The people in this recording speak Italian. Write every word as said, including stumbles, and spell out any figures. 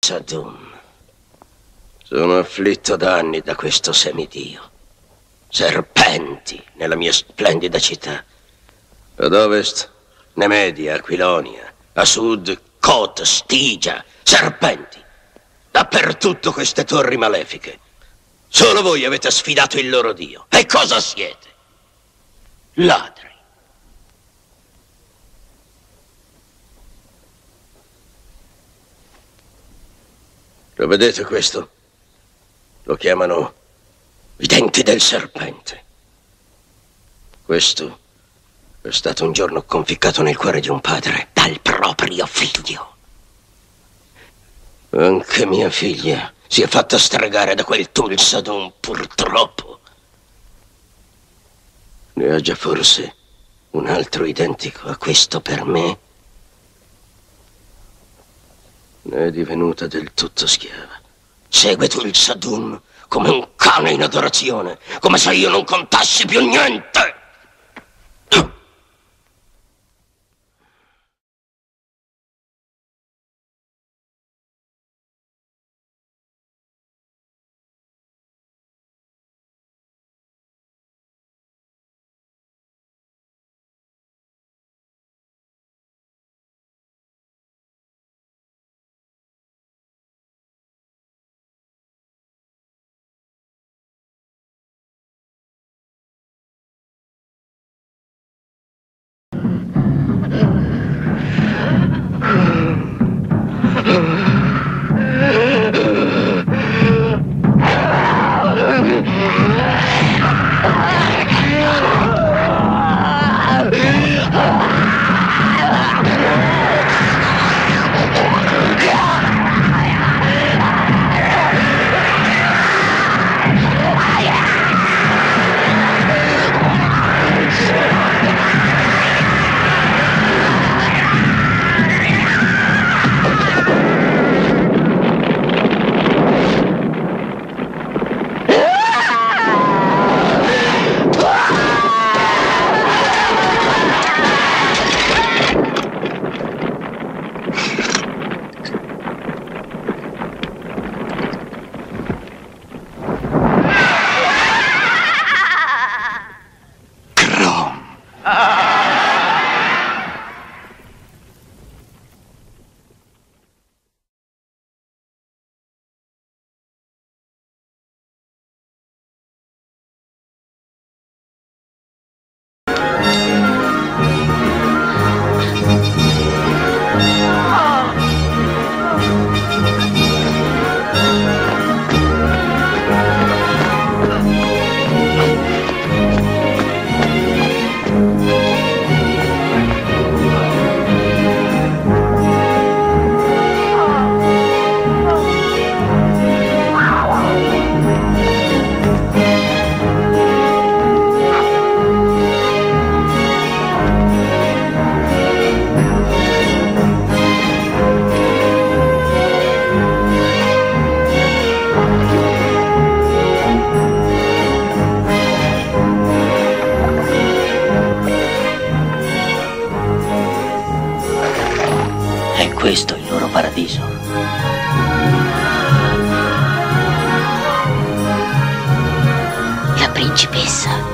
Sadum. Sono afflitto da anni da questo semidio. Serpenti nella mia splendida città. Ad ovest, Nemedia, Aquilonia. A sud, Kot, Stigia. Serpenti. Dappertutto queste torri malefiche. Solo voi avete sfidato il loro dio. E cosa siete? Ladri. Lo vedete questo? Lo chiamano i denti del serpente. Questo è stato un giorno conficcato nel cuore di un padre dal proprio figlio. Anche mia figlia si è fatta stregare da quel Tulsadum, purtroppo. Ne ha già forse un altro identico a questo per me? Ne è divenuta del tutto schiava. Segue Tulsadum come un cane in adorazione, come se io non contassi più niente. È questo il loro paradiso. La principessa.